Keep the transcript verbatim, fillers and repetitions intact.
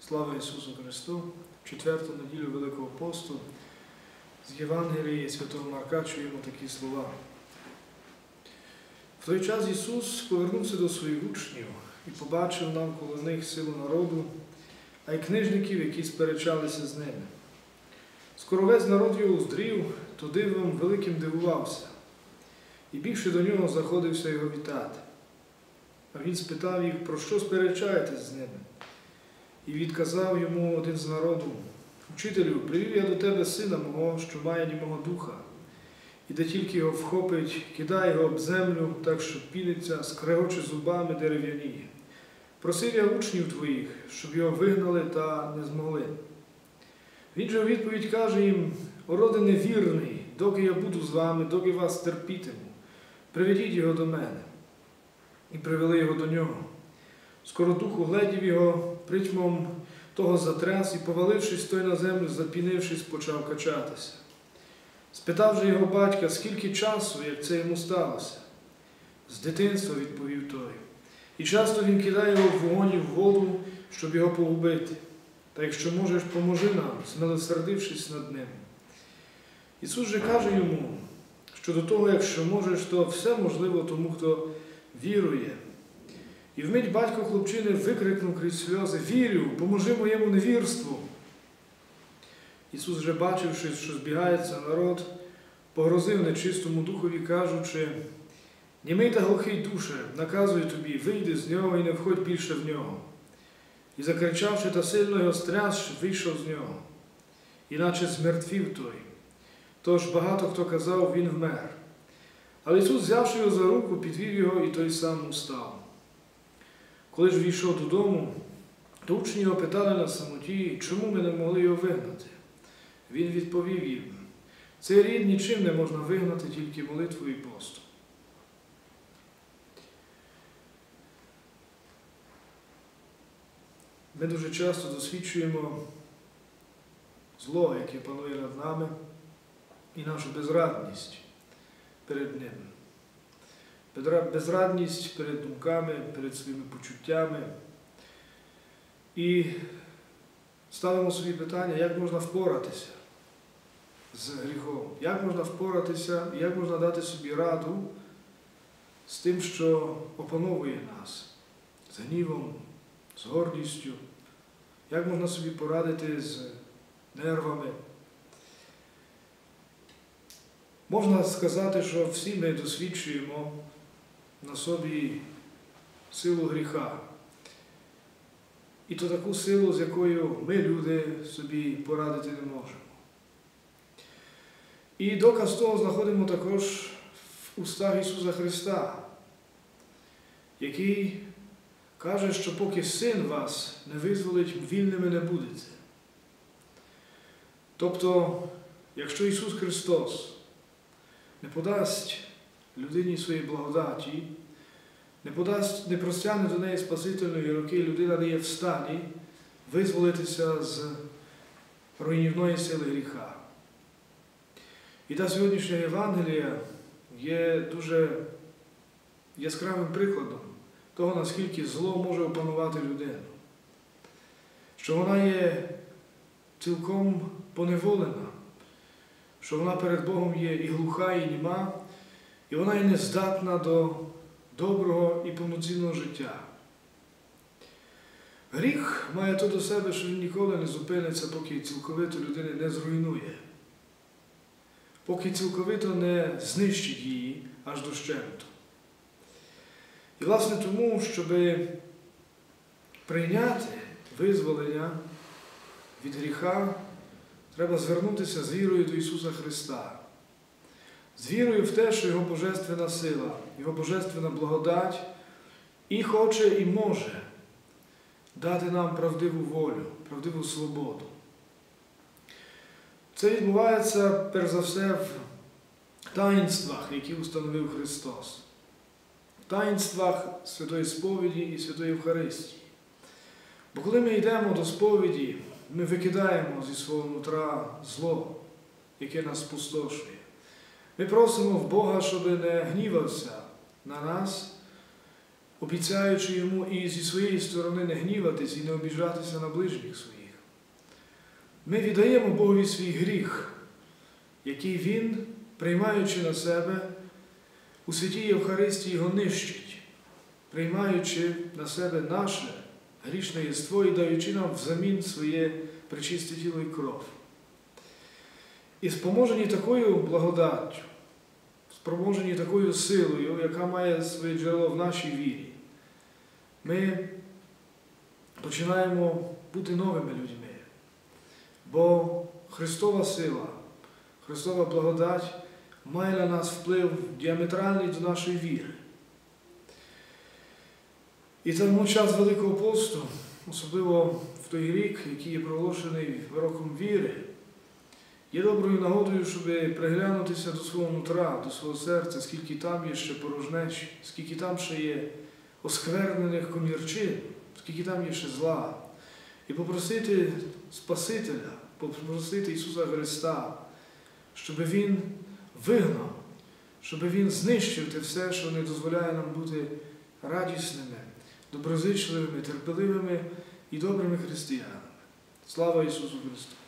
Слава Ісусу Христу! В четверту неділю Великого посту з Євангелії Святого Марка чуємо такі слова. В той час Ісус повернувся до своїх учнів і побачив навколо них силу народу, а й книжників, які сперечалися з ними. Скоро весь народ його уздрів, то дивом великим дивувався, і більше до нього заходився його вітати. А він спитав їх, про що сперечаєтесь з ними? І відказав йому один з народу: «Учителю, привів я до тебе сина мого, що має німого духа, і де тільки його вхопить, кидає його об землю, так що піниться, скрегоче зубами, дерев'яніє. Просив я учнів твоїх, щоб його вигнали, та не змогли». Він же у відповідь каже їм: «О роде невірний, доки я буду з вами, доки вас терпітиму, приведіть його до мене». І привели його до нього. Скоро дух угледів його, притьмом того затряс, і, повалившись той на землю, запінившись, почав качатися. Спитав же його батька, скільки часу, як це йому сталося? «З дитинства», – відповів той. «І часто він кидає його в вогонь і в воду, щоб його погубити. Та якщо можеш, поможи нам, змилосердившись над ним». Ісус же каже йому, що до того, якщо можеш, то все можливо тому, хто вірує. І вмить батько хлопчини викрикнув крізь сльози: «Вірю, поможи моєму невірству!» Ісус же, бачивши, що збігається народ, погрозив нечистому духові, кажучи: «Німий та глухий душе, наказую тобі, вийди з нього і не входь більше в нього». І закричавши та сильно його стряс, вийшов з нього, іначе змертвів той. Тож багато хто казав: він вмер. Але Ісус, взявши його за руку, підвів його, і той сам устав. Коли ж війшов додому, то учні його питали на самоті, чому ми не могли його вигнати. Він відповів їм: «Цей рід нічим не можна вигнати, тільки молитвою і постом». Ми дуже часто досвідчуємо зло, яке панує над нами, і нашу безрадність перед ним. Безрадність перед думками, перед своїми почуттями. І ставимо собі питання, як можна впоратися з гріхом, як можна впоратися, як можна дати собі раду з тим, що опановує нас, з гнівом, з гордістю, як можна собі порадити з нервами. Можна сказати, що всі ми досвідчуємо на собі силу гріха. І то таку силу, з якою ми, люди, собі порадити не можемо. І доказ того знаходимо також в устах Ісуса Христа, який каже, що поки Син вас не визволить, вільними не будете. Тобто, якщо Ісус Христос не подасть людині своєї благодаті, не подасть, не простягне до неї спасительної руки, людина не є в стані визволитися з руйнівної сили гріха. І та сьогоднішня Євангелія є дуже яскравим прикладом того, наскільки зло може опанувати людину. Що вона є цілком поневолена, що вона перед Богом є і глуха, і німа, і вона є нездатна до доброго і повноцінного життя. Гріх має то до себе, що він ніколи не зупиниться, поки цілковито людини не зруйнує, поки цілковито не знищить її аж дощенту. І, власне, тому, щоб прийняти визволення від гріха, треба звернутися з вірою до Ісуса Христа. З вірою в те, що Його божественна сила, Його божественна благодать і хоче, і може дати нам правдиву волю, правдиву свободу. Це відбувається, перш за все, в таїнствах, які установив Христос. В таїнствах Святої Сповіді і Святої Євхаристії. Бо коли ми йдемо до сповіді, ми викидаємо зі свого нутра зло, яке нас спустошує. Ми просимо в Бога, щоб не гнівався на нас, обіцяючи йому і зі своєї сторони не гніватись і не обіжатися на ближніх своїх. Ми віддаємо Богові свій гріх, який Він, приймаючи на себе, у святій Євхаристії його нищить, приймаючи на себе наше грішне єство і даючи нам взамін своє пречисте тіло і кров. І споможені такою благодаттю, споможені такою силою, яка має своє джерело в нашій вірі, ми починаємо бути новими людьми. Бо Христова сила, Христова благодать має на нас вплив діаметральний до нашої віри. І тому час Великого посту, особливо в той рік, який є проголошений роком віри, є доброю нагодою, щоб приглянутися до свого нутра, до свого серця, скільки там є ще порожнечі, скільки там ще є осквернених комірчин, скільки там є ще зла. І попросити Спасителя, попросити Ісуса Христа, щоб Він вигнав, щоб Він знищив те все, що не дозволяє нам бути радісними, доброзичливими, терпеливими і добрими християнами. Слава Ісусу Христу!